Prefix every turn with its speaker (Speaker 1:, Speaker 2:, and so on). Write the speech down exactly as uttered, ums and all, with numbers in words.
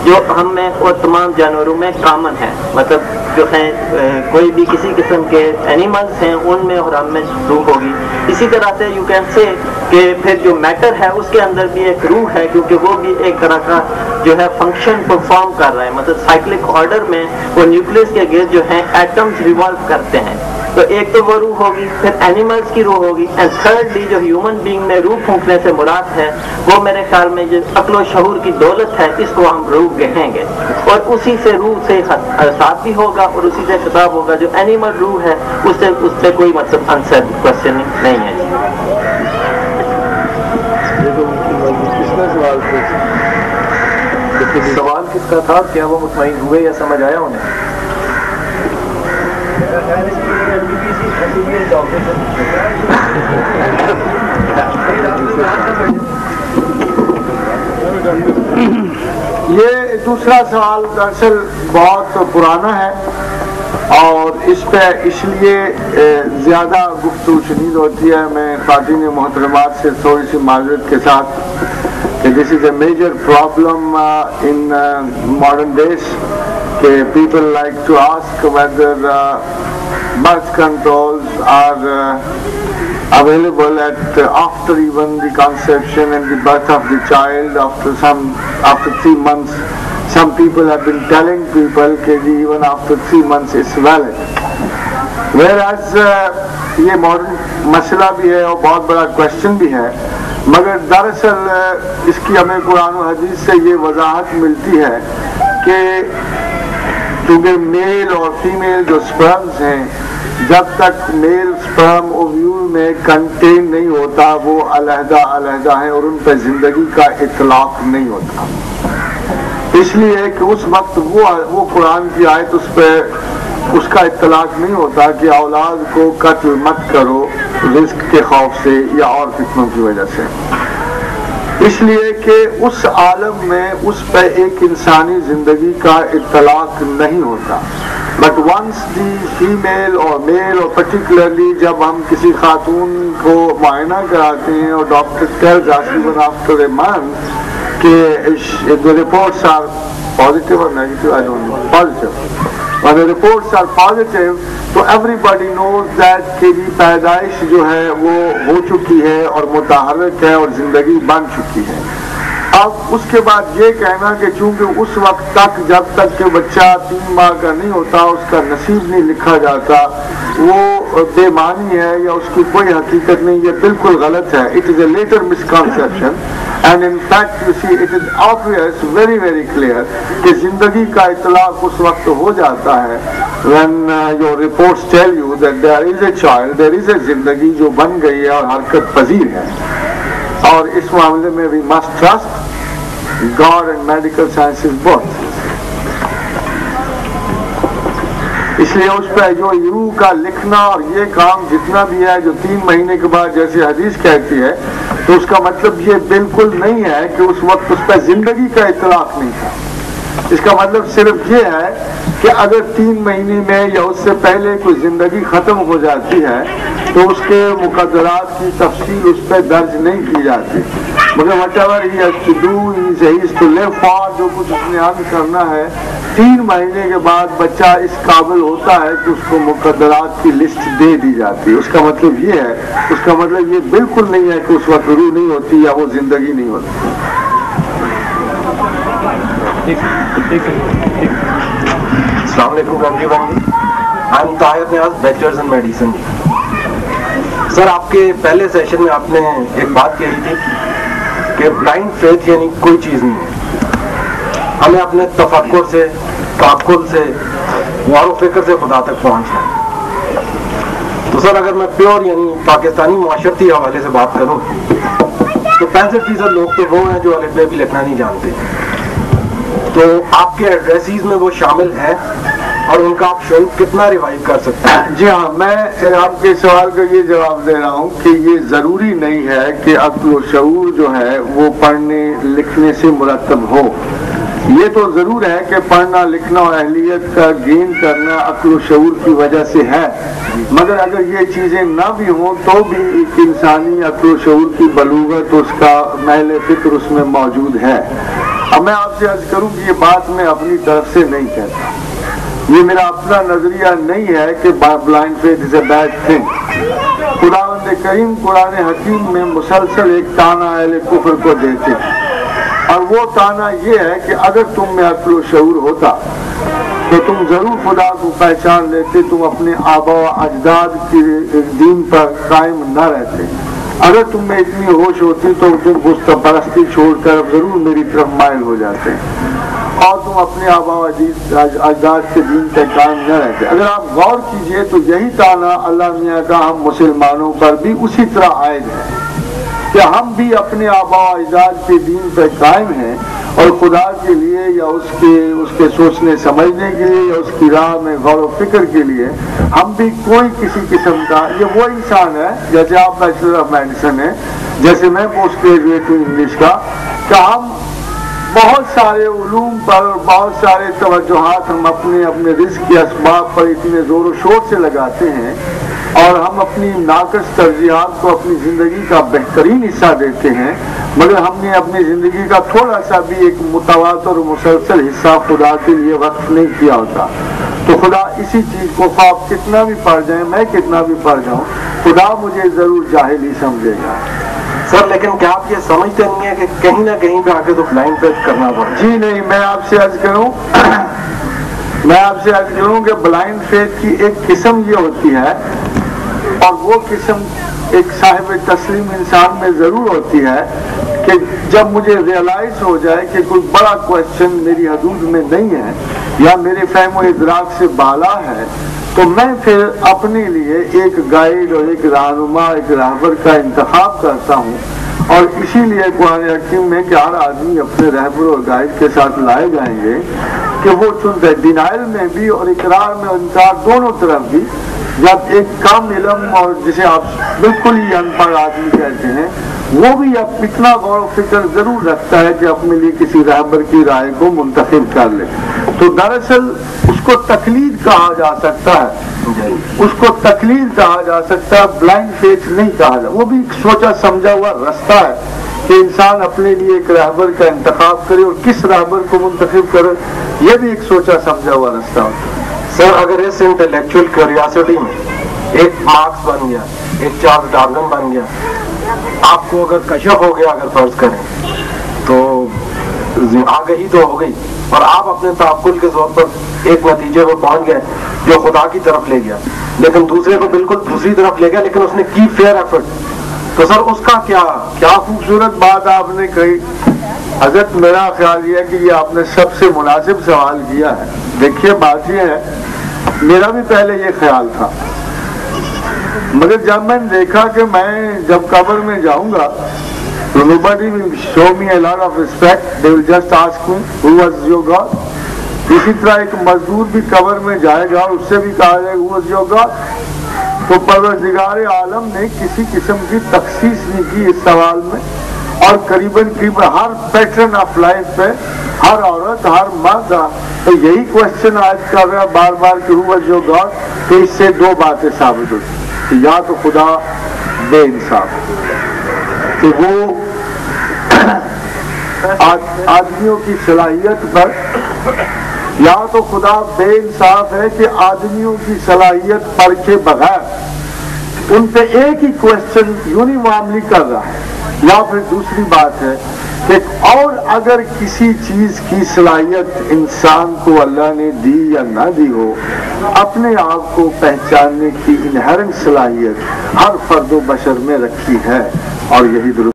Speaker 1: جو ہم میں اور تمام جانوروں میں کامن ہے، مطلب جو ہیں کوئی بھی کسی قسم کے اینیملس ہیں ان میں اور ہم میں روح ہوگی. اسی طرح سے یو کین سے کہ پھر جو میٹر ہے اس کے اندر بھی ایک روح ہے، کیونکہ وہ بھی ایک طرح کا جو ہے فنکشن پرفارم کر رہا ہے. مطلب سائیکلک آرڈر میں وہ نیوکلیس کے گرد جو ہیں ایٹمز ریوالو کرتے ہیں. تو ایک تو وہ روح ہوگی، پھر اینیملس کی روح ہوگی، اینڈ تھرڈلی جو ہیومن بینگ میں روح پھونکنے سے مراد ہے وہ میرے خیال میں جو عقل و شعور کی دولت ہے اس کو ہم روح کہیں گے. اور اسی سے روح سے ساتھ بھی ہوگا اور اسی سے خطاب ہوگا. جو اینیمل روح ہے اس سے اس سے کوئی مطلب آنسر کوشچن نہیں ہے.
Speaker 2: سوال کس کا تھا؟ کیا وہ مطمئن ہوئے یا سمجھ آیا انہیں؟
Speaker 3: یہ دوسرا سوال دراصل بہت پرانا ہے اور اس پہ اس لیے زیادہ گفتگو شنید ہوتی ہے. میں خواتین محترمات سے تھوڑی سی معذرت کے ساتھ کہ this is a major problem in modern days کہ people like to ask whether birth controls are uh, available at uh, after even the conception and the birth of the child. After some after three months, some people have been telling people that even after three months it's valid. Whereas uh, یہ modern مسئلہ بھی ہے اور بہت بڑا question بھی ہے، مگر دراصل uh, اس کی ہمیں قرآن و حدیث سے یہ وضاحت ملتی ہے کہ کیونکہ میل اور فیمیل جو سپرمز ہیں جب تک میل سپرم اوویول میں کنٹین نہیں ہوتا وہ علیحدہ علیحدہ ہیں اور ان پہ زندگی کا اطلاق نہیں ہوتا. اس لیے کہ اس وقت وہ وہ قرآن کی آیت اس پہ اس کا اطلاق نہیں ہوتا کہ اولاد کو قتل مت کرو رزق کے خوف سے یا اور فتنوں کی وجہ سے. اس لیے کہ اس عالم میں اس پہ ایک انسانی زندگی کا اطلاق نہیں ہوتا. بٹ ونس دی فیمیل اور میل اور پرٹیکولرلی جب ہم کسی خاتون کو معائنہ کراتے ہیں اور doctor tells us even after a month کہ the reports are positive or negative, I don't know, positive. When the reports are positive, تو everybody knows that کہ یہ پیدائش جو ہے وہ ہو چکی ہے اور متحرک ہے اور زندگی بن چکی ہے. اب اس کے بعد یہ کہنا کہ چونکہ اس وقت تک جب تک کہ بچہ تین ماہ کا نہیں ہوتا اس کا نصیب نہیں لکھا جاتا وہ بے معنی ہے یا اس کی کوئی حقیقت نہیں، یہ بالکل غلط ہے. It is a later misconception and in fact you see it is obvious, very very clear کہ زندگی کا اطلاق اس وقت ہو جاتا ہے when uh, your reports tell you that there is a child, there is a زندگی جو بن گئی ہے اور حرکت پذیر ہے. اور اس معاملے میں we must trust God and medical sciences both. اس لیے اس پہ جو روح کا لکھنا اور یہ کام جتنا بھی ہے جو تین مہینے کے بعد جیسے حدیث کہتی ہے تو اس کا مطلب یہ بالکل نہیں ہے کہ اس وقت اس پہ زندگی کا اطلاق نہیں تھا. اس کا مطلب صرف یہ ہے کہ اگر تین مہینے میں یا اس سے پہلے کوئی زندگی ختم ہو جاتی ہے تو اس کے مقدرات کی تفصیل اس پہ درج نہیں کی جاتی، مگر whatever he has to do he has to live for, جو کچھ اس نے عمل کرنا ہے تین مہینے کے بعد بچہ اس قابل ہوتا ہے کہ اس کو مقدرات کی لسٹ دے دی جاتی ہے. اس کا مطلب یہ ہے، اس کا مطلب یہ بالکل نہیں ہے کہ اس وقت روح نہیں ہوتی یا وہ زندگی نہیں ہوتی.
Speaker 2: السلام علیکم everyone. I am Tahir Niaz, bachelors in medicine. Sir آپ کے پہلے سیشن میں آپ نے ایک بات کہی تھی کہ بلائنڈ فیتھ یعنی کوئی چیز نہیں ہے، ہمیں اپنے تفکر سے تعقل سے غور و فکر سے خدا تک پہنچنا ہے. تو سر اگر میں پیور یعنی پاکستانی معاشرتی حوالے سے بات کروں تو پینسٹھ فیصد لوگ تو وہ ہیں جو الف بے بھی لکھنا نہیں جانتے. تو آپ کے ایڈریسز میں وہ شامل ہیں اور ان کا آپ شعور کتنا ریوائیو کر سکتے ہیں؟
Speaker 3: جی ہاں، میں آپ کے سوال کا یہ جواب دے رہا ہوں کہ یہ ضروری نہیں ہے کہ عقل و شعور جو ہے وہ پڑھنے لکھنے سے مرتب ہو. یہ تو ضرور ہے کہ پڑھنا لکھنا اور اہلیت کا گین کرنا عقل و شعور کی وجہ سے ہے، مگر اگر یہ چیزیں نہ بھی ہوں تو بھی ایک انسانی عقل و شعور کی بلوغت، اس کا محل فکر اس میں موجود ہے. اب میں آپ سے عرض کروں کہ یہ بات میں اپنی طرف سے نہیں کہتا، یہ میرا اپنا نظریہ نہیں ہے کہ blind faith is a bad thing. خداوند کریم قرآن حکیم میں مسلسل ایک تانا اہل کفر کو دیتے ہیں، اور وہ تانا یہ ہے کہ اگر تم میں عقل و شعور ہوتا تو تم ضرور خدا کو پہچان لیتے، تم اپنے آبا و اجداد کے دین پر قائم نہ رہتے۔ اگر تم میں اتنی ہوش ہوتی تو تم بت پرستی چھوڑ کر ضرور میری طرف مائل ہو جاتے اور تم اپنے آبا و اجداد کے دین پر قائم نہ رہتے۔ اگر آپ غور کیجئے تو یہی تانا اللہ میاں کا ہم مسلمانوں پر بھی اسی طرح عائد ہے کہ ہم بھی اپنے آبا و اجداد کے دین پر قائم ہیں، اور خدا کے لیے یا اس کے اس کے سوچنے سمجھنے کے لیے یا اس کی راہ میں غور و فکر کے لیے ہم بھی کوئی کسی قسم کا، یہ وہ انسان ہے جیسے آپ بیچلر آف میڈیسن ہیں، جیسے میں پوسٹ گریجویٹ ہوں انگلش کا، کہ ہم بہت سارے علوم پر اور بہت سارے توجہات ہم اپنے اپنے رزق کے اسباب پر اتنے زور و شور سے لگاتے ہیں، اور ہم اپنی ناقص ترجیحات کو اپنی زندگی کا بہترین حصہ دیتے ہیں، مگر ہم نے اپنی زندگی کا تھوڑا سا بھی ایک متواتر و مسلسل حصہ خدا کے لیے وقف نہیں کیا ہوتا۔ تو خدا اسی چیز کو خواب کتنا بھی پڑھ جائیں، میں کتنا بھی پڑھ جاؤں، خدا مجھے ضرور جاہل ہی سمجھے گا۔
Speaker 2: سر لیکن کیا آپ یہ سمجھتے نہیں ہیں کہ کہیں نہ کہیں پہ آگے تو بلائنڈ فیتھ کرنا پڑے؟
Speaker 3: جی نہیں، میں آپ سے عرض کروں میں آپ سے عرض کروں کہ بلائنڈ فیتھ کی ایک قسم یہ ہوتی ہے، اور وہ قسم ایک صاحب تسلیم انسان میں ضرور ہوتی ہے کہ جب مجھے ریئلائز ہو جائے کہ کوئی بڑا کوشچن میری حدود میں نہیں ہے یا میرے فہم و ادراک سے بالا ہے، تو میں پھر اپنے لیے ایک گائیڈ اور ایک رہنما، ایک رہبر کا انتخاب کرتا ہوں، اور اسی لیے قرآن حکیم میں کہ ہر آدمی اپنے رہبر اور گائیڈ کے ساتھ لائے جائیں گے کہ وہ چنتے ڈینائل میں بھی اور اقرار میں انکار دونوں طرف بھی، جب ایک کم علم اور جسے آپ بالکل ہی ان پڑھ آدمی کہتے ہیں وہ بھی اب اتنا غور و فکر ضرور رکھتا ہے کہ اپنے لیے کسی رہبر کی رائے کو منتخب کر لے، تو دراصل اس کو تقلید کہا جا سکتا ہے، اس کو تقلید کہا جا سکتا ہے، بلائنڈ فیتھ نہیں کہا جا، وہ بھی ایک سوچا سمجھا ہوا رستہ ہے کہ انسان اپنے لیے ایک رہبر کا انتخاب کرے، اور کس رہبر کو منتخب کرے یہ بھی ایک سوچا سمجھا ہوا رستہ ہوتا ہے۔
Speaker 2: سر اگر اس انٹلیکچوئل کیوریاسٹی میں ایک مارکس بن گیا، ایک چارلس ڈارون بن گیا، آپ کو اگر کشف ہو گیا، اگر فرض کریں تو آگہی تو ہو گئی، اور آپ اپنے تعقل کے زور پر ایک نتیجے پر پہنچ گئے جو خدا کی طرف لے گیا، لیکن دوسرے کو بالکل دوسری طرف لے گیا، لیکن اس نے کی فیئر ایفرٹ، تو سر اس کا کیا
Speaker 3: کیا خوبصورت بات آپ نے کہی حضرت۔ میرا خیال یہ ہے کہ یہ آپ نے سب سے مناسب سوال کیا ہے۔ دیکھیے بات یہ ہے، میرا بھی پہلے یہ خیال تھا، مگر جب میں نے دیکھا کہ میں جب قبر میں جاؤں گا تو nobody will show me a lot of respect, they will just ask me who was your God۔ اسی طرح ایک مزدور بھی قبر میں جائے گا اور اس سے بھی کہا جائے who was your God۔ تو پروردگار عالم نے کسی قسم کی تخصیص نہیں کی اس سوال میں، اور قریباً قریب ہر پیٹرن آف لائف پہ ہر عورت، ہر مرد تو یہی کوشچن آج کر رہا ہے بار بار کہ who was your God۔ تو اس سے دو باتیں ثابت ہوتی کہ یا تو خدا بے انصاف کہ وہ آدمیوں کی صلاحیت پر، یا تو خدا بے انصاف ہے کہ آدمیوں کی صلاحیت پرکھے بغیر ان پہ ایک ہی کوشچن یونیفارملی کر رہا ہے، یا پھر دوسری بات ہے کہ اور اگر کسی چیز کی صلاحیت انسان کو اللہ نے دی یا نہ دی ہو، اپنے آپ کو پہچاننے کی انہرنٹ صلاحیت ہر فرد و بشر میں رکھی ہے، اور یہی درست